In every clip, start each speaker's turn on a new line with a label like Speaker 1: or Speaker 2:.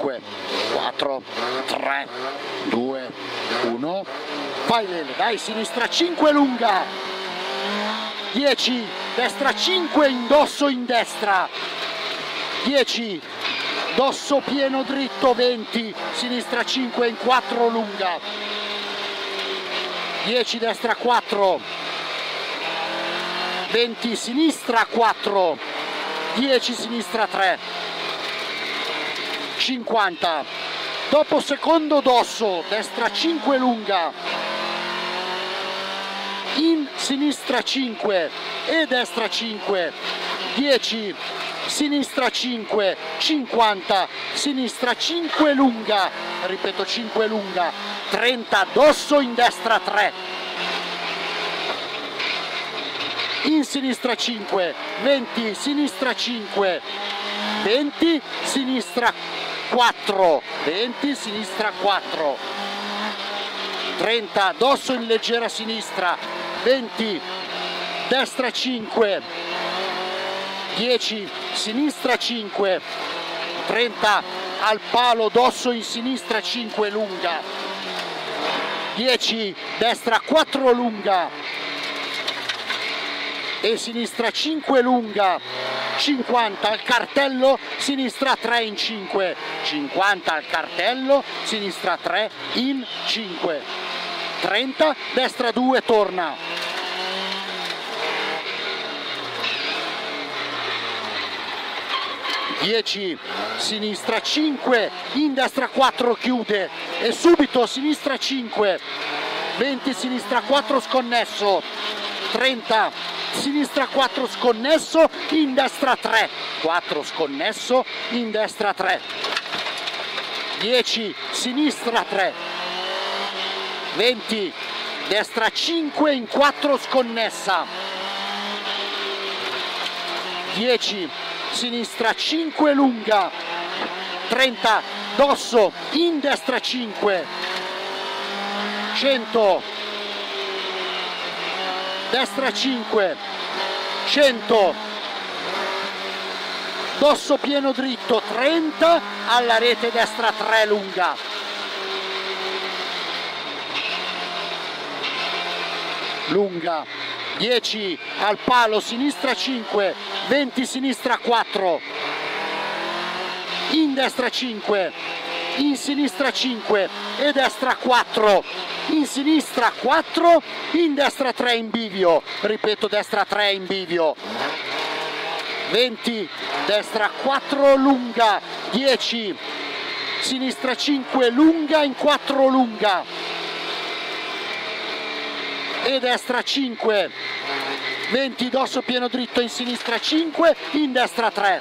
Speaker 1: 5, 4, 3, 2, 1, vai Lele, dai, sinistra 5 lunga, 10, destra 5, indosso in destra, 10, dosso pieno dritto, 20, sinistra 5 in 4 lunga, 10, destra 4, 20, sinistra 4, 10, sinistra 3, 50, dopo secondo dosso, destra 5 lunga, in sinistra 5 e destra 5, 10, sinistra 5, 50, sinistra 5 lunga, ripeto 5 lunga, 30, dosso in destra 3, in sinistra 5, 20, sinistra 5, 20, sinistra 4, 20, sinistra 4, 30, dosso in leggera sinistra, 20, destra 5, 10, sinistra 5, 30, al palo, dosso in sinistra 5 lunga, 10, destra 4 lunga e sinistra 5 lunga, 50 al cartello, sinistra 3 in 5, 50 al cartello, sinistra 3 in 5, 30, destra 2, torna, 10, sinistra 5, in destra 4 chiude e subito sinistra 5, 20, sinistra 4 sconnesso, 30, sinistra 4 sconnesso, in destra 3, 4 sconnesso, in destra 3, 10, sinistra 3, 20, destra 5 in 4 sconnessa, 10, sinistra 5 lunga, 30, dosso, in destra 5, 100, destra 5, 100, dosso pieno dritto, 30, alla rete destra 3 lunga, lunga, 10, al palo, sinistra 5, 20, sinistra 4, in destra 5, in sinistra 5 e destra 4, in sinistra 4, in destra 3 in bivio, ripeto destra 3 in bivio, 20, destra 4 lunga, 10, sinistra 5 lunga in 4 lunga e destra 5, 20, dosso pieno dritto in sinistra 5, in destra 3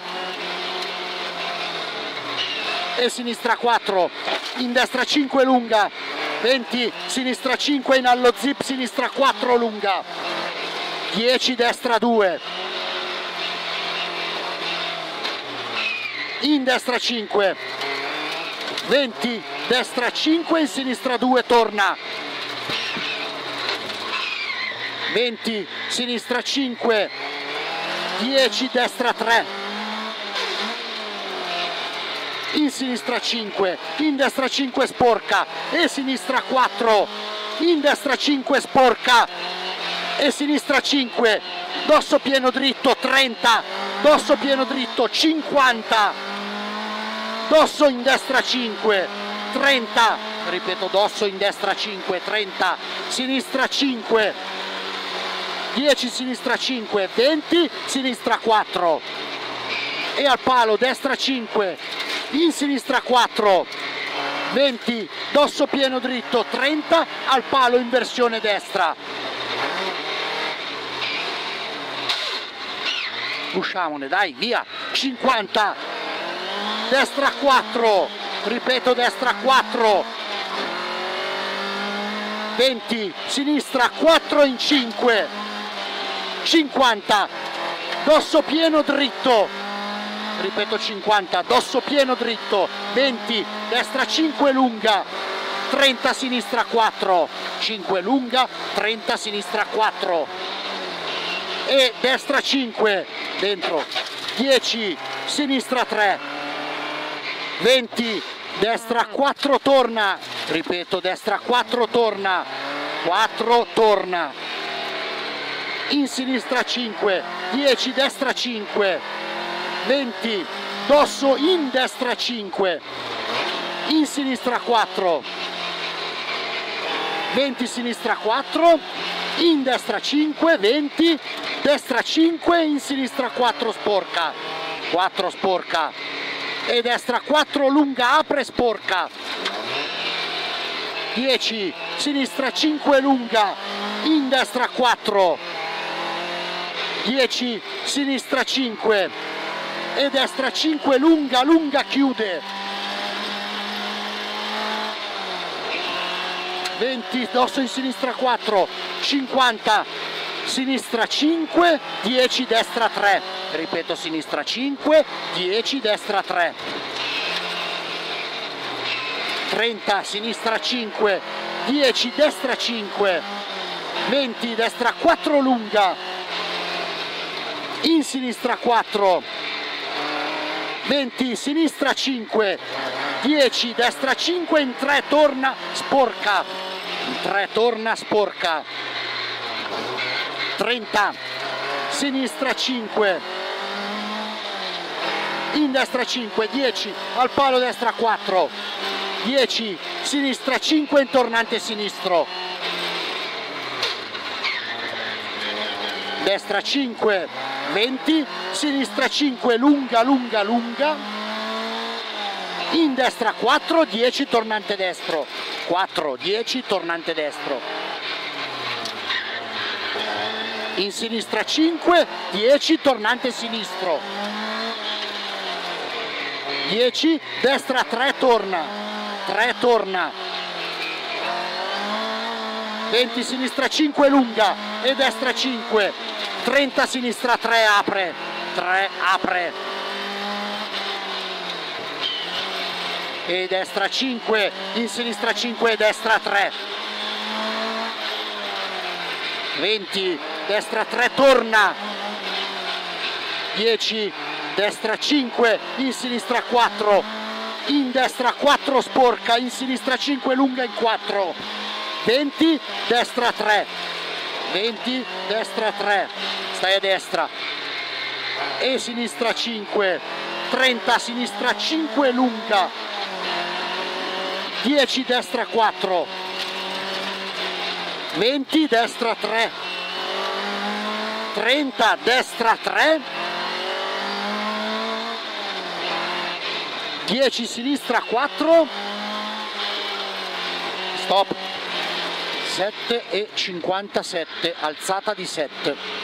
Speaker 1: e sinistra 4, in destra 5 lunga, 20, sinistra 5 in allo zip, sinistra 4 lunga, 10, destra 2, in destra 5, 20, destra 5, in sinistra 2, torna, 20, sinistra 5, 10, destra 3, in sinistra 5, in destra 5 sporca e sinistra 4, in destra 5 sporca e sinistra 5, dosso pieno dritto 30, dosso pieno dritto 50, dosso in destra 5, 30, ripeto dosso in destra 5, 30, sinistra 5, 10, sinistra 5, 20, sinistra 4 e al palo destra 5, in sinistra 4, 20, dosso pieno dritto 30, al palo in versione destra, usciamone dai, via, 50, destra 4, ripeto destra 4, 20, sinistra 4 in 5, 50, dosso pieno dritto, ripeto 50, dosso pieno dritto, 20, destra 5 lunga, 30, sinistra 4, 5 lunga, 30, sinistra 4 e destra 5, dentro, 10, sinistra 3, 20, destra 4 torna, ripeto, destra 4 torna, 4 torna, in sinistra 5, 10, destra 5, 20, dosso in destra 5, in sinistra 4, 20, sinistra 4, in destra 5, 20, destra 5, in sinistra 4 sporca, 4 sporca, e destra 4 lunga, apre, sporca, 10, sinistra 5 lunga, in destra 4, 10, sinistra 5 e destra 5 lunga, lunga, chiude, 20, dosso in sinistra 4, 50, sinistra 5, 10, destra 3, ripeto, sinistra 5, 10, destra 3, 30, sinistra 5, 10, destra 5, 20, destra 4 lunga, in sinistra 4, 20, sinistra 5, 10, destra 5, in 3 torna, sporca, in 3 torna, sporca, 30, sinistra 5, in destra 5, 10, al palo destra 4, 10, sinistra 5, in tornante sinistro, destra 5, 20, sinistra 5, lunga, lunga, lunga, in destra 4, 10, tornante destro, 4, 10, tornante destro, in sinistra 5, 10, tornante sinistro, 10, destra 3, torna, 3 torna, 20, sinistra 5 lunga e destra 5, 30, sinistra 3, apre, 3, apre, e destra 5, in sinistra 5 e destra 3, 20, destra 3 torna, 10, destra 5, in sinistra 4, in destra 4 sporca, in sinistra 5 lunga in 4, 20, destra 3, 20, destra 3, stai a destra, e sinistra 5, 30, sinistra 5 lunga, 10, destra 4, 20, destra 3, 30, destra 3, 10, sinistra 4, stop, 7 e 57, alzata di 7.